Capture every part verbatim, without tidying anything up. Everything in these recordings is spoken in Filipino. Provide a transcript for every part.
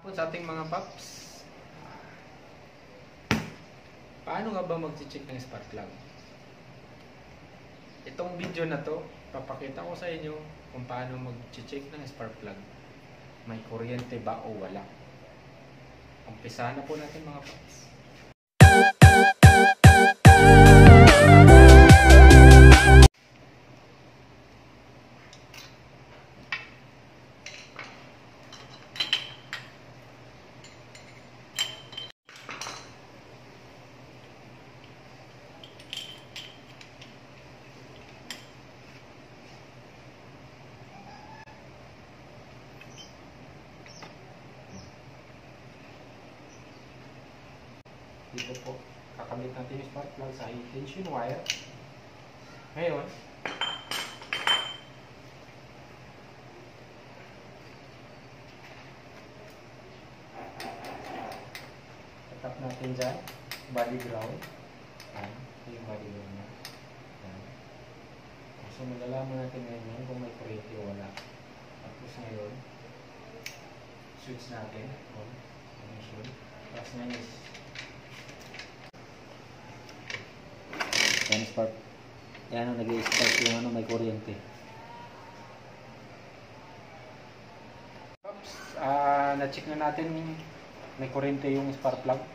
Sa ating mga paps, paano nga ba mag-check ng spark plug? Itong video na to, papakita ko sa inyo kung paano mag-check ng spark plug. May kuryente ba o wala? Umpisahan na po natin mga paps. Dito po, kakabit natin yung spark plug sa high tension wire. Ngayon, tatap natin dyan, body ground. Yan, yung body ground na. Yan. So, malalaman natin ngayon kung may kuryente o wala. Tapos ngayon, switch natin. On, ignition. Tapos ngayon is yan spark. Yan ang nag-i-spark yung ano, may kuryente. Oops, uh, na-check na natin may kuryente yung spark plug.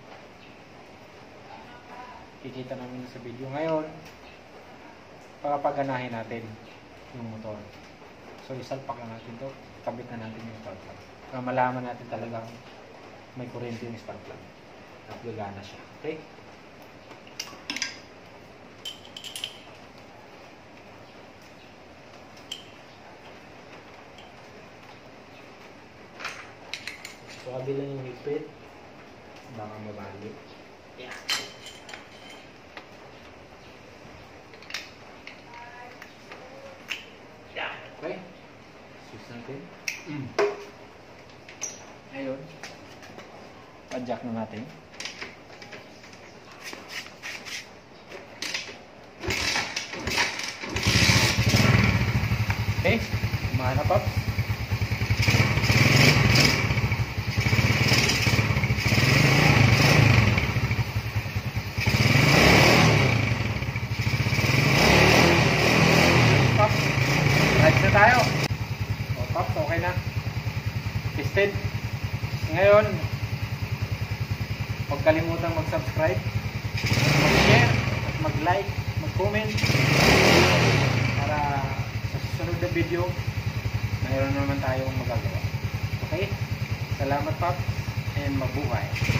Kikita namin sa video. Ngayon, papaganahin natin yung motor. So, isalpak na natin to. Kabit na natin yung spark plug. Para malaman natin talagang may kuryente yung spark plug. At gagana siya. Okay? So, kabila yung higpit, baka mabalik. Yeah. Yeah. Okay. Switch natin. Mm. Ngayon, pa-jack na natin. Okay. Mahanap up. Lights na tayo. O, Pops, okay na. Tested. Ngayon, huwag kalimutang mag-subscribe, mag-share, at mag-like, mag-comment para sa susunod na video, mayroon naman tayong magagawa. Okay? Salamat, Pops, and mabuhay.